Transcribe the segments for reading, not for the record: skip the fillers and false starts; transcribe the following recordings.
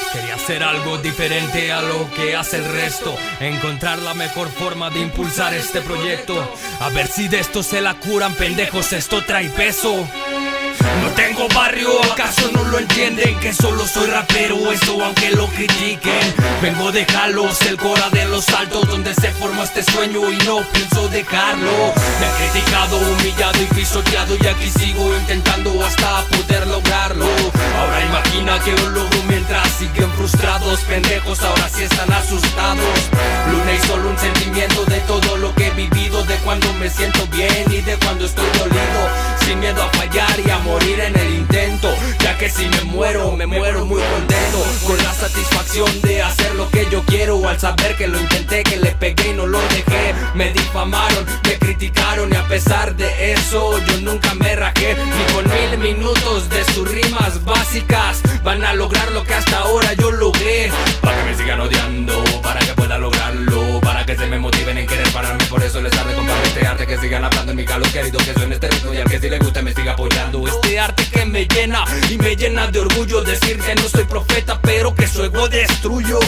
Quería hacer algo diferente a lo que hace el resto, encontrar la mejor forma de impulsar este proyecto. A ver si de esto se la curan, pendejos, esto trae peso. No tengo barrio, ¿acaso no lo entienden? Que solo soy rapero, esto aunque lo critiquen. Vengo de Jalos, el cora de los altos, donde se formó este sueño y no pienso dejarlo. Me han criticado, humillado y pisoteado, y aquí sigo intentando hasta poder lograrlo. Ahora imagina que lo logro mientras siguen frustrados. Pendejos ahora sí están asustados. Luna y solo un sentimiento de todo lo que he vivido, de cuando me siento bien y de cuando estoy dolido, sin miedo a fallar y a morir en el intento, ya que si me muero muy contento, con la satisfacción de hacer lo que yo quiero. Al saber que lo intenté, que le pegué y no lo dejé. Me difamaron, me criticaron, y a pesar de eso yo nunca me rajé. Ni con 1000 minutos de sus rimas básicas van a lograr lo que hasta ahora yo logré. Para que me sigan odiando, para que pueda lograrlo, para que se me motiven en querer pararme. Por eso les arde compartir este arte, que sigan hablando en mi calor querido, que suene este ritmo, y al que si le gusta me siga apoyando. Este arte que me llena y me llena de orgullo, decir que no soy profeta pero que su ego destruyo.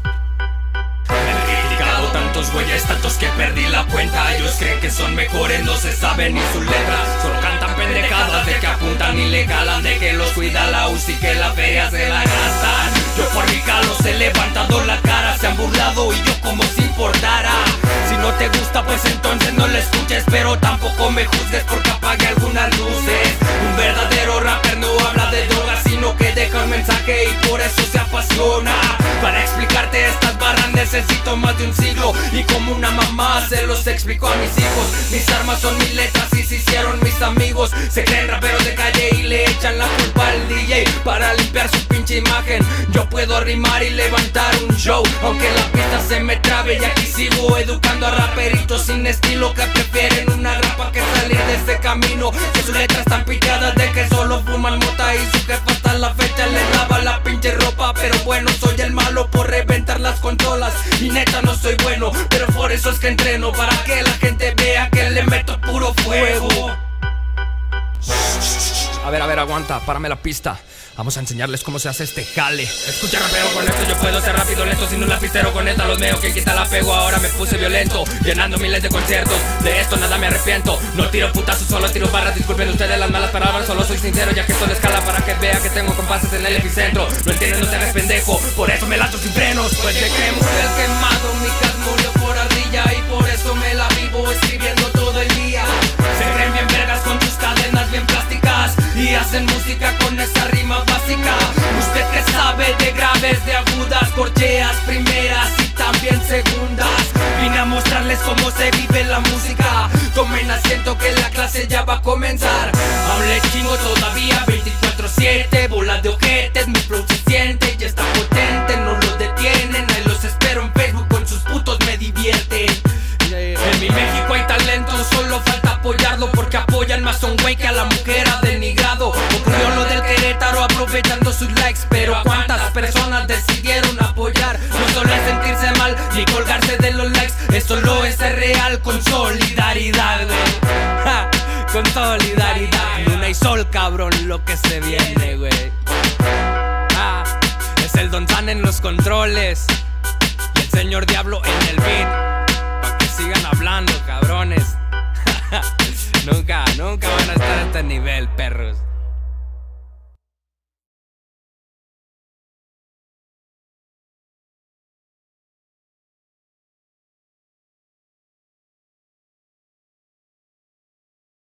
Me han criticado tantos güeyes, tantos que perdí la cuenta. Ellos creen que son mejores, no se saben ni sus letras. Solo cantan pendejadas de que apuntan y le jalan, de que los cuida la UCI, que la feria se la gastan. Yo por mi Jalos he levantado la cara, se han burlado y yo como si importara. Si no te gusta pues entonces no lo escuches, pero tampoco me juzgues porque apague algunas luces. Un verdadero rapper no habla de drogas, sino que deja un mensaje y por eso se apasiona. Para explicarte estas barras necesito más de un siglo, y como una mamá se los explico a mis hijos. Mis armas son mis letras y se hicieron mis amigos. Se creen raperos de calle y le echan la culpa al DJ para limpiar su pinche imagen. Yo puedo rimar y levantar un show, aunque la pista se me trabe, y aquí sigo educando a raperitos sin estilo que prefieren una rapa que salir de ese camino. Que sus letras están picadas de que solo fuman mota, y su jefa hasta la fecha le lava la pinche ropa. Pero bueno, soy el malo por reventar las consolas, y neta no soy bueno, pero por eso es que entreno, para que la gente vea que le meto puro fuego. A ver, aguanta, párame la pista. Vamos a enseñarles cómo se hace este jale. Escucha, rapeo, con esto yo puedo ser rápido, lento. Sin un lapicero con esta los meo, quien quita la pego. Ahora me puse violento, llenando miles de conciertos. De esto nada me arrepiento, no tiro putazos, solo tiro barras. Disculpen ustedes las malas palabras, solo soy sincero, ya que esto le escala para que vea que tengo compases en el epicentro. No entiendes, no te hagas pendejo, por eso me lanzo sin frenos. Pues de que murió el quemado, mi cas murió por ardilla, y por eso me la vivo escribiendo todo el día. Se creen bien vergas con tus cadenas bien plásticas, y hacen música con esa rima básica. Usted que sabe de graves, de agudas, corcheas, primeras y también segundas. Vine a mostrarles cómo se vive la música. Tomen asiento que la clase ya va a comenzar. Aún le chingo todavía 24/7, bola de ojetes, mi flow se siente y está potente, no lo detienen. Ahí los espero en Facebook, con sus putos me divierten. En mi México hay talento, solo falta apoyarlo, porque apoyan más a un güey que a la mujer ha denigrado. Ocurrió lo del Querétaro aprovechando sus likes, pero ¿a cuántas personas decidieron apoyar? No solo es sentirse mal ni colgarse de los likes, esto lo es ser real con solidaridad, güey. Ja, con solidaridad. Luna y sol, cabrón, lo que se viene, güey. Es el Don San en los controles y el señor Diablo en el beat. Sigan hablando, cabrones. Nunca van a estar a este nivel, perros.